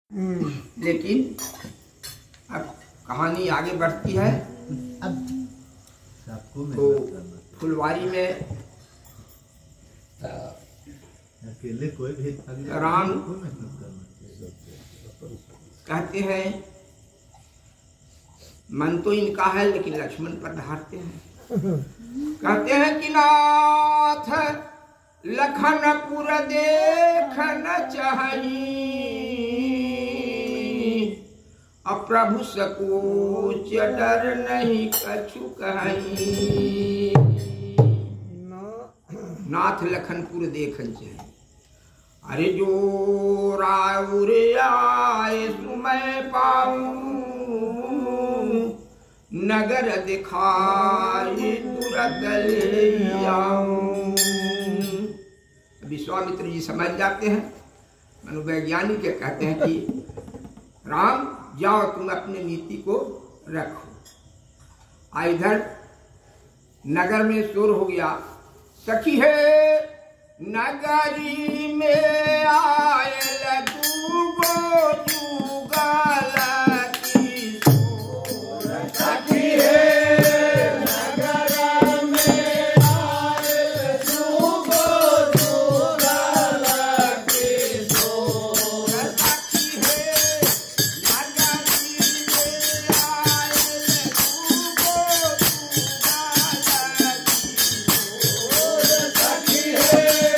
लेकिन अब कहानी आगे बढ़ती है। तो फुलवारी में अकेले कोई भी राम कहते हैं, मन तो इनका है लेकिन लक्ष्मण पर धारते हैं। कहते हैं कि नाथ लखनपुर देखन चाही, अब प्रभु सकोच डर नहीं कछु कहीं। नाथ लखनपुर देखन चाही, अरे जो राउर आए सुमय पाऊं, नगर दिखाई तुरंत ले आऊं। विश्वामित्र जी समझ जाते हैं, मनोवैज्ञानिक कहते हैं कि राम जाओ तुम अपने नीति को रखो। इधर नगर में शोर हो गया, सखी है नगरी में आयल दूगो जुगल की सोर। सखी है नगर में आयल दूगो जुगल की सोर। सखी है नगरी में आयल दूगो जुगल की सोर।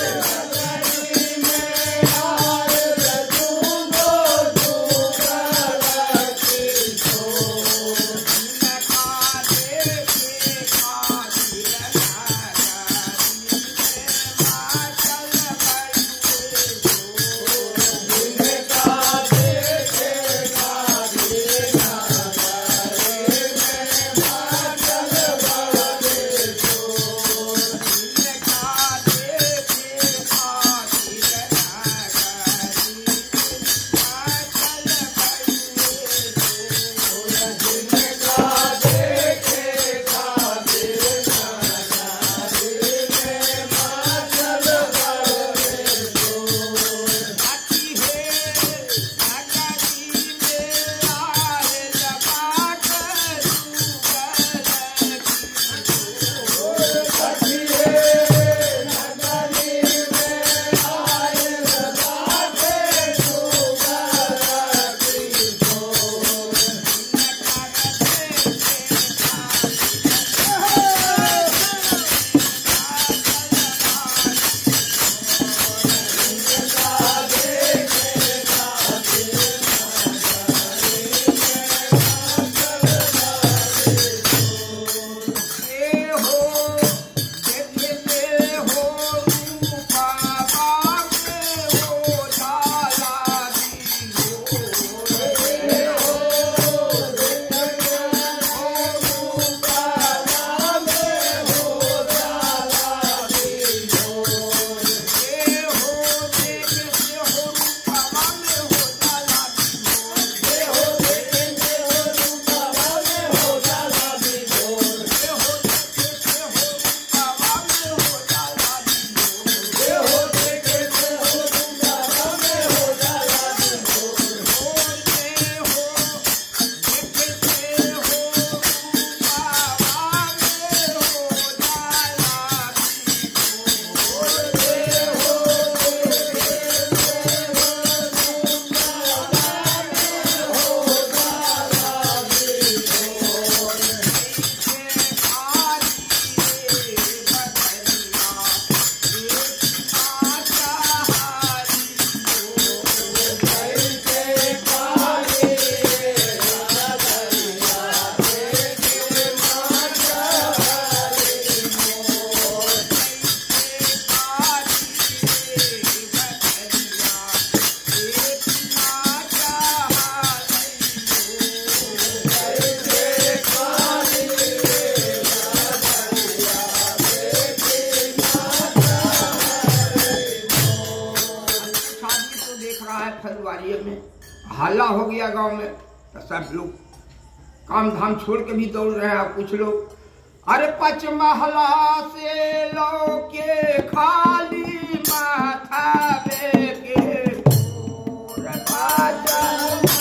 फलवारी में हल्ला हो गया गांव में, तो सब लोग काम धाम छोड़ के भी दौड़ रहे हैं। कुछ लोग अरे पचमहला से लौके खाली माथा के राजा